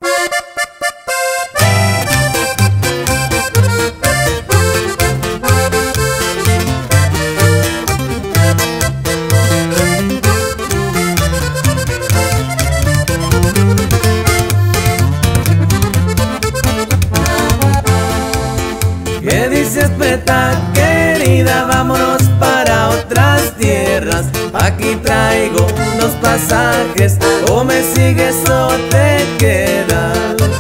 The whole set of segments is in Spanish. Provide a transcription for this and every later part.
¿Qué dices, Peta querida? Vámonos para otras tierras. Aquí traigo unos pasajes, o me sigues o te quedas.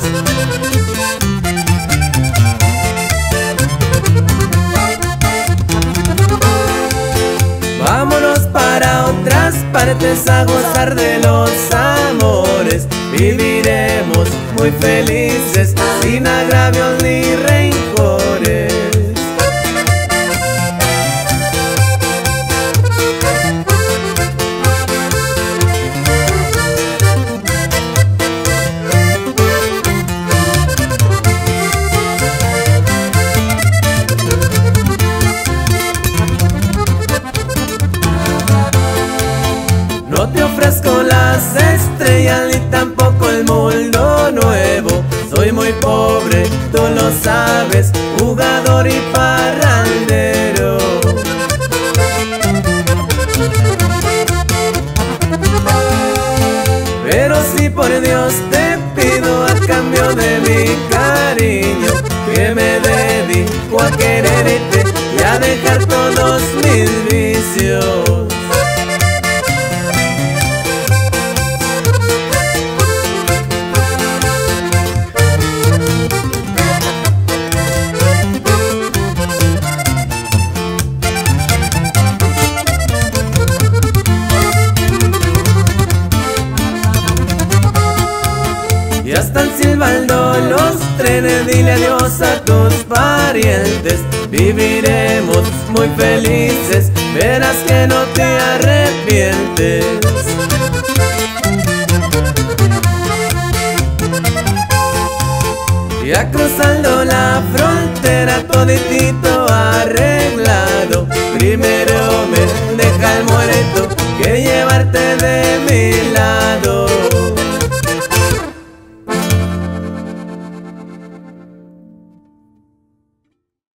Vámonos para otras partes a gozar de los amores. Viviremos muy felices, sin agravios ni rencores. No te ofrezco las estrellas ni tampoco el mundo nuevo. Soy muy pobre, tú lo sabes, jugador y parrandero. Pero si por Dios te pido a cambio de mi cariño, que me dedico a quererte y a dejar todos mis vicios. Ya están silbando los trenes, dile adiós a tus parientes. Viviremos muy felices, verás que no te arrepientes. Ya cruzando la frontera, toditito arreglado. Primero me deja el muerto que llevarte de mi lado.